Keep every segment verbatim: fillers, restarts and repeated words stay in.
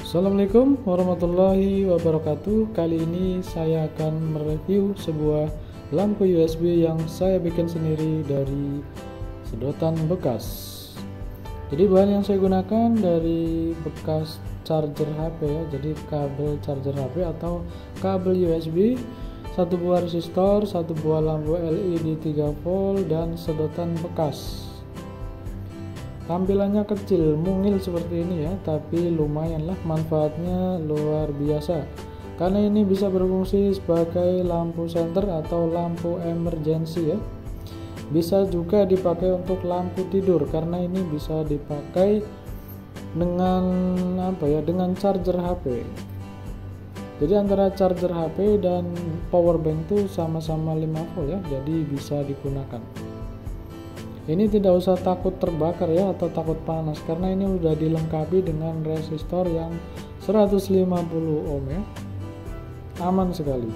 Assalamualaikum warahmatullahi wabarakatuh. Kali ini saya akan mereview sebuah lampu U S B yang saya bikin sendiri dari sedotan bekas. Jadi bahan yang saya gunakan dari bekas charger H P ya, jadi kabel charger H P atau kabel U S B, satu buah resistor, satu buah lampu L E D tiga volt, dan sedotan bekas. Tampilannya kecil, mungil seperti ini ya, tapi lumayanlah, manfaatnya luar biasa. Karena ini bisa berfungsi sebagai lampu senter atau lampu emergency ya. Bisa juga dipakai untuk lampu tidur karena ini bisa dipakai dengan apa ya, dengan charger H P. Jadi antara charger H P dan power bank itu sama-sama lima volt ya, jadi bisa digunakan. Ini tidak usah takut terbakar ya atau takut panas karena ini udah dilengkapi dengan resistor yang seratus lima puluh ohm ya. Aman sekali.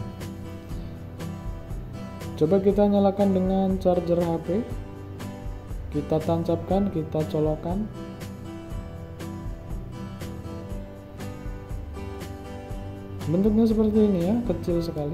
Coba kita nyalakan dengan charger H P. Kita tancapkan, kita colokkan. Bentuknya seperti ini ya, kecil sekali.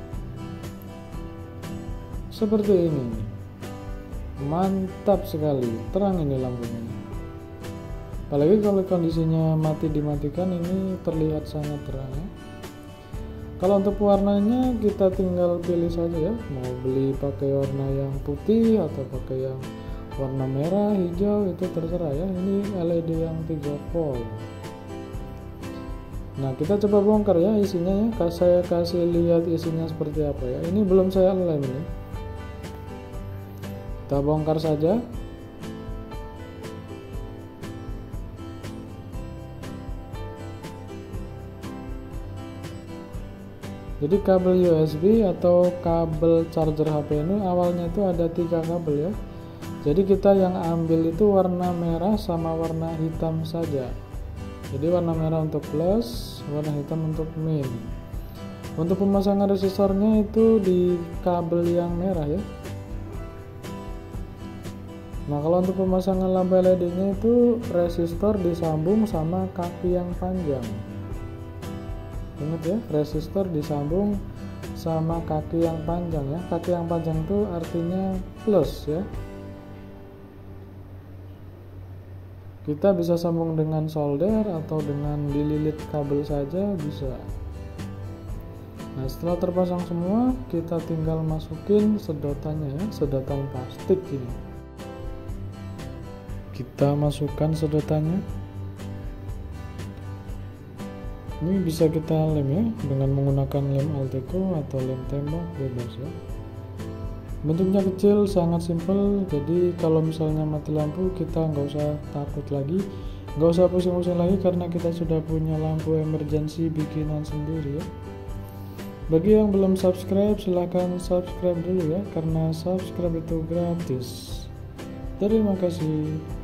Seperti ini. Mantap sekali, terang ini lampunya. Apalagi kalau kondisinya mati dimatikan, ini terlihat sangat terang ya. Kalau untuk warnanya kita tinggal pilih saja ya, mau beli pakai warna yang putih atau pakai yang warna merah, hijau, itu terserah ya. Ini L E D yang tiga volt. Nah, kita coba bongkar ya isinya ya. Saya kasih lihat isinya seperti apa ya. Ini belum saya lem ini. Kita bongkar saja. Jadi kabel U S B atau kabel charger H P ini awalnya itu ada tiga kabel ya. Jadi kita yang ambil itu warna merah sama warna hitam saja. Jadi warna merah untuk plus, warna hitam untuk min. Untuk pemasangan resistornya itu di kabel yang merah ya. Nah, kalau untuk pemasangan lampu L E D-nya itu resistor disambung sama kaki yang panjang. Ingat ya, resistor disambung sama kaki yang panjang ya. Kaki yang panjang itu artinya plus ya. Kita bisa sambung dengan solder atau dengan dililit kabel saja bisa. Nah, setelah terpasang semua, kita tinggal masukin sedotannya ya, sedotan plastik ini. Kita masukkan sedotannya. Ini bisa kita lem ya dengan menggunakan lem Alteco atau lem tembak, bebas ya. Bentuknya kecil, sangat simpel. Jadi kalau misalnya mati lampu, kita nggak usah takut lagi, nggak usah pusing-pusing lagi karena kita sudah punya lampu emergency bikinan sendiri ya. Bagi yang belum subscribe, silahkan subscribe dulu ya, karena subscribe itu gratis. Terima kasih.